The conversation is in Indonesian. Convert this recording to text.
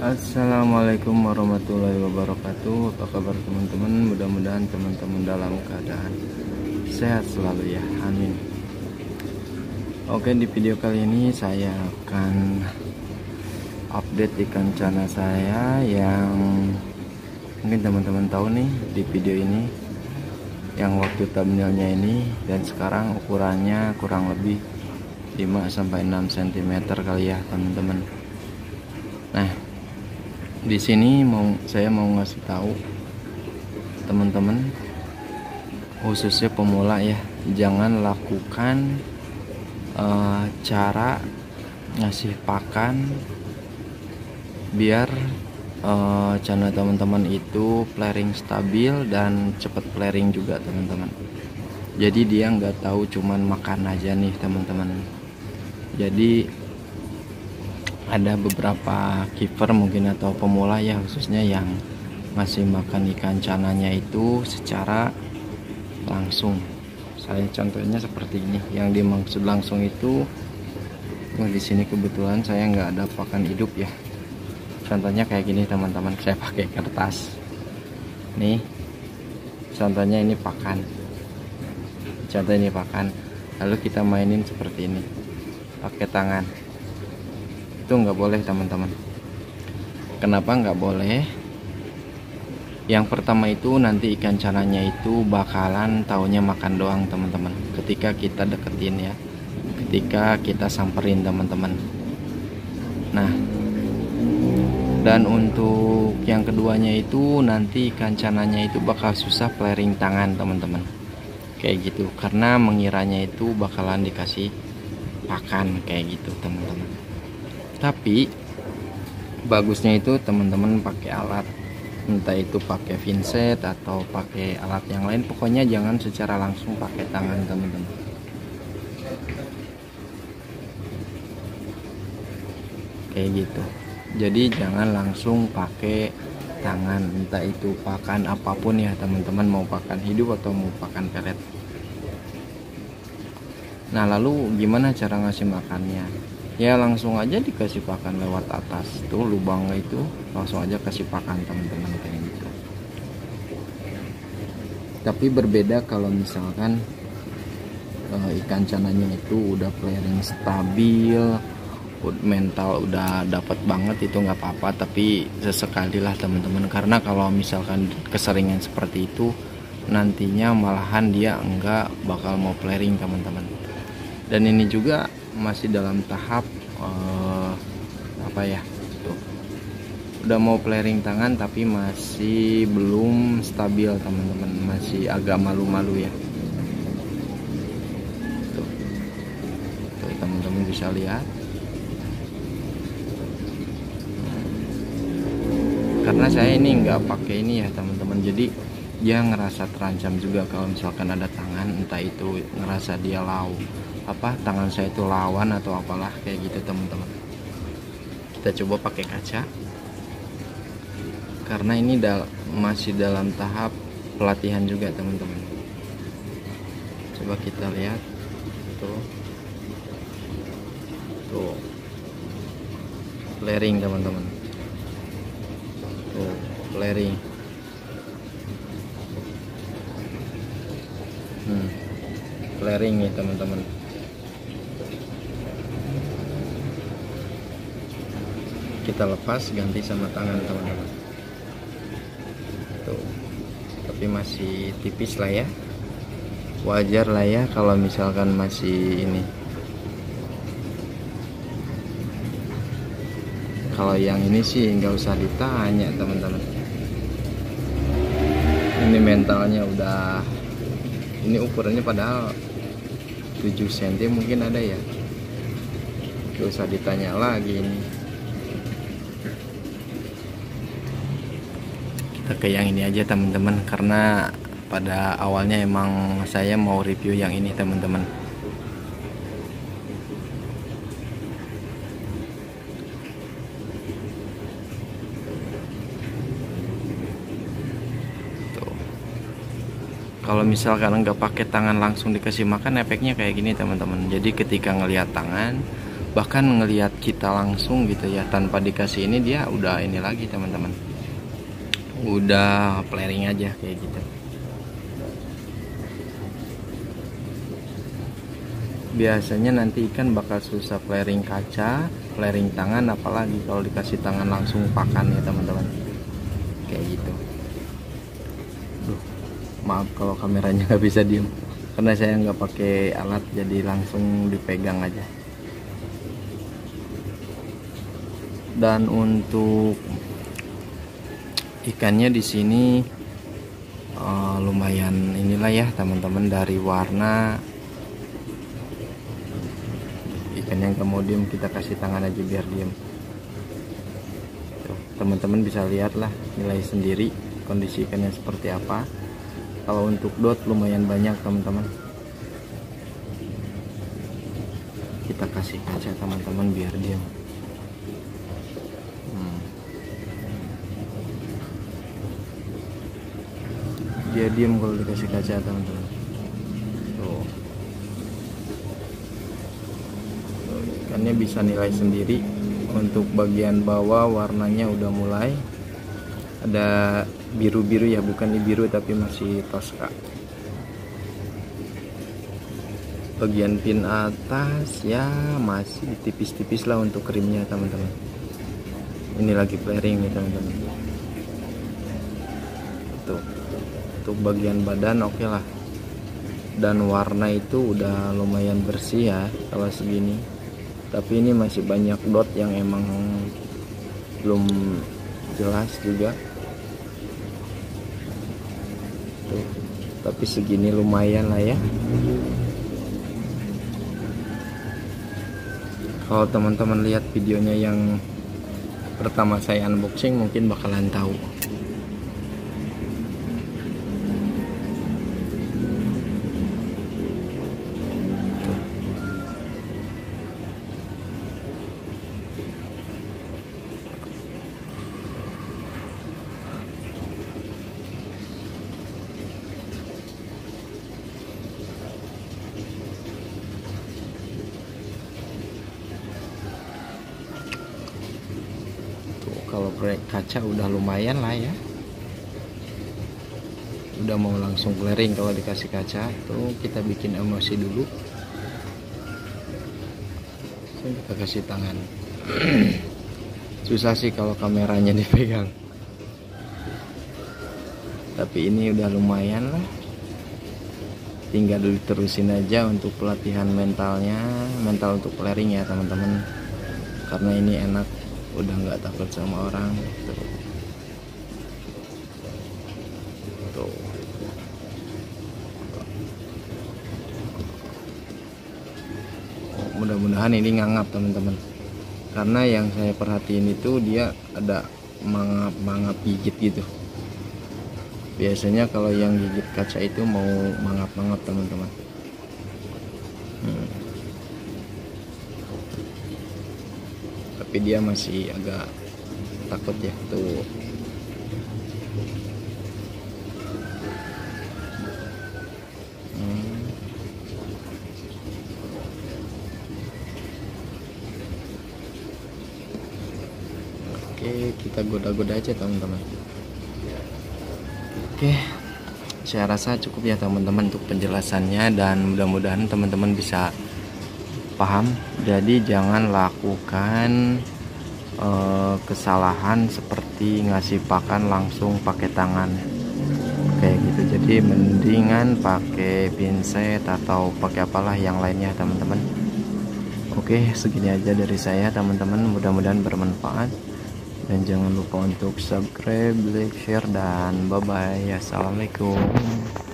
Assalamualaikum warahmatullahi wabarakatuh. Apa kabar teman-teman? Mudah-mudahan teman-teman dalam keadaan sehat selalu ya, amin. Oke, di video kali ini saya akan update ikan cana saya yang mungkin teman-teman tahu nih di video ini, yang waktu thumbnailnya ini, dan sekarang ukurannya kurang lebih 5-6 cm kali ya teman-teman. Nah, di sini saya mau ngasih tahu teman-teman, khususnya pemula ya, jangan lakukan cara ngasih pakan biar channel teman-teman itu flaring stabil dan cepat flaring juga teman-teman. Jadi dia nggak tahu cuman makan aja nih teman-teman. Jadi ada beberapa keeper mungkin atau pemula ya, khususnya yang masih makan ikan cananya itu secara langsung. Saya contohnya seperti ini. Yang dimaksud langsung itu, di sini kebetulan saya nggak ada pakan hidup ya. Contohnya kayak gini teman-teman, saya pakai kertas. Nih, contohnya ini pakan. Contoh ini pakan. Lalu kita mainin seperti ini, pakai tangan. Itu nggak boleh teman-teman. Kenapa nggak boleh? Yang pertama itu nanti ikan cananya itu bakalan taunya makan doang teman-teman, ketika kita deketin ya, ketika kita samperin teman-teman. Nah, dan untuk yang keduanya itu nanti ikan cananya itu bakal susah flaring tangan teman-teman, kayak gitu, karena mengiranya itu bakalan dikasih pakan kayak gitu teman-teman. Tapi bagusnya itu teman-teman pakai alat, entah itu pakai pinset atau pakai alat yang lain, pokoknya jangan secara langsung pakai tangan teman-teman. Kayak gitu. Jadi jangan langsung pakai tangan, entah itu pakan apapun ya teman-teman, mau pakan hidup atau mau pakan pelet. Nah, lalu gimana cara ngasih makannya? Ya langsung aja dikasih pakan lewat atas tuh lubang itu, langsung aja kasih pakan teman-teman kayak gitu. Tapi berbeda kalau misalkan ikan cananya itu udah flaring stabil, mental udah dapat banget, itu nggak apa-apa, tapi sesekali lah teman-teman, karena kalau misalkan keseringan seperti itu nantinya malahan dia enggak bakal mau flaring teman-teman. Dan ini juga masih dalam tahap apa ya, tuh udah mau flaring tangan tapi masih belum stabil teman-teman, masih agak malu-malu ya. Tuh teman-teman bisa lihat, karena saya ini nggak pakai ini ya teman-teman, jadi dia ngerasa terancam juga kalau misalkan ada tangan, entah itu ngerasa dia tangan saya itu lawan atau apalah kayak gitu teman-teman. Kita coba pakai kaca, karena ini masih dalam tahap pelatihan juga teman-teman. Coba kita lihat tuh flaring teman-teman, tuh flaring. Flaring nih teman-teman. Kita lepas, ganti sama tangan teman-teman. Tuh, tapi masih tipis lah ya, wajar lah ya kalau misalkan masih ini. Kalau yang ini sih nggak usah ditanya teman-teman, ini mentalnya udah, ini ukurannya padahal 7 cm mungkin ada ya, nggak usah ditanya lagi ini. Kita ke yang ini aja teman-teman, karena pada awalnya emang saya mau review yang ini teman-teman. Kalau misalkan nggak pakai tangan langsung dikasih makan, efeknya kayak gini teman-teman. Jadi ketika ngelihat tangan bahkan ngelihat kita langsung gitu ya, tanpa dikasih ini dia udah ini lagi teman-teman, udah flaring aja kayak gitu. Biasanya nanti ikan bakal susah flaring kaca, flaring tangan, apalagi kalau dikasih tangan langsung pakan ya teman-teman, kayak gitu. Duh, maaf kalau kameranya nggak bisa diem karena saya nggak pakai alat, jadi langsung dipegang aja. Dan untuk ikannya di sini lumayan inilah ya teman-teman, dari warna ikan yang nggak mau diem kita kasih tangan aja biar diem. Teman-teman bisa lihat lah, nilai sendiri kondisi ikannya seperti apa. Kalau untuk dot lumayan banyak teman-teman, kita kasih kaca teman-teman biar diam. Dia diam kalau dikasih kaca teman-teman. Tuh. Ikannya bisa nilai sendiri. Untuk bagian bawah warnanya udah mulai ada biru-biru ya, bukan biru tapi masih toska. Bagian pin atas ya masih tipis-tipis lah untuk krimnya teman-teman. Ini lagi flaring nih teman-teman. Tuh, untuk bagian badan oke lah, dan warna itu udah lumayan bersih ya kalau segini. Tapi ini masih banyak dot yang emang belum jelas juga. Tuh, tapi segini lumayan lah ya. Kalau teman-teman lihat videonya yang pertama saya unboxing mungkin bakalan tahu. Kalau proyek kaca udah lumayan lah ya, udah mau langsung flaring kalau dikasih kaca. Tuh kita bikin emosi dulu, kita kasih tangan. Susah sih kalau kameranya dipegang, tapi ini udah lumayan lah, tinggal diterusin aja untuk pelatihan mentalnya, mental untuk flaring ya teman-teman, karena ini enak, udah nggak takut sama orang. Tuh. Mudah-mudahan ini ngangap teman-teman, karena yang saya perhatiin itu dia ada mangap-mangap gigit gitu. Biasanya kalau yang gigit kaca itu mau mangap-mangap teman-teman. Tapi dia masih agak takut ya. Tuh. Oke, kita goda-goda aja teman-teman. Oke, saya rasa cukup ya teman-teman untuk penjelasannya, dan mudah-mudahan teman-teman bisa paham. Jadi jangan lakukan kesalahan seperti ngasih pakan langsung pakai tangan kayak gitu. Jadi mendingan pakai pinset atau pakai apalah yang lainnya teman-teman. Oke, segini aja dari saya teman-teman, mudah-mudahan bermanfaat, dan jangan lupa untuk subscribe, like, share, dan bye bye. Assalamualaikum.